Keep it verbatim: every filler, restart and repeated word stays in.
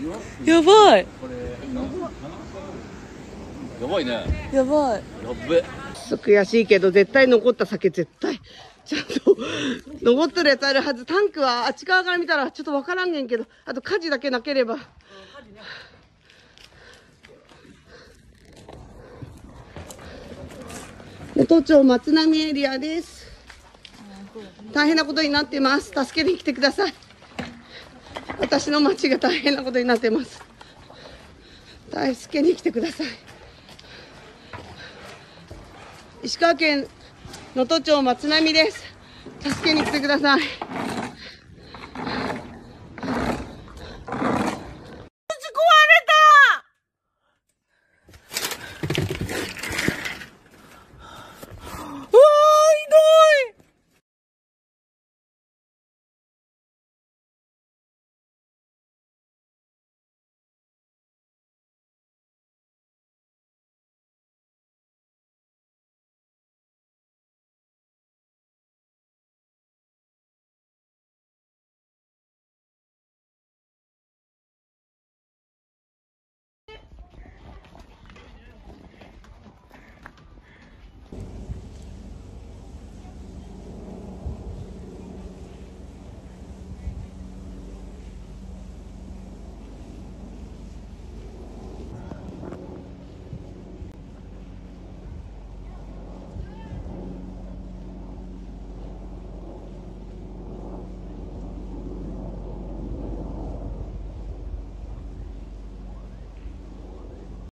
やばい。 やばいね。 やばい。 やべ。 悔しいけど絶対残った酒絶対ちゃんと残ってるやつあるはず。タンクはあっち側から見たらちょっと分からんねんけど、あと火事だけなければ。能登町松並エリアです。大変なことになってます。助けに来てください。私の町が大変なことになってます。助けに来てください。石川県能登町松並です。助けに来てください。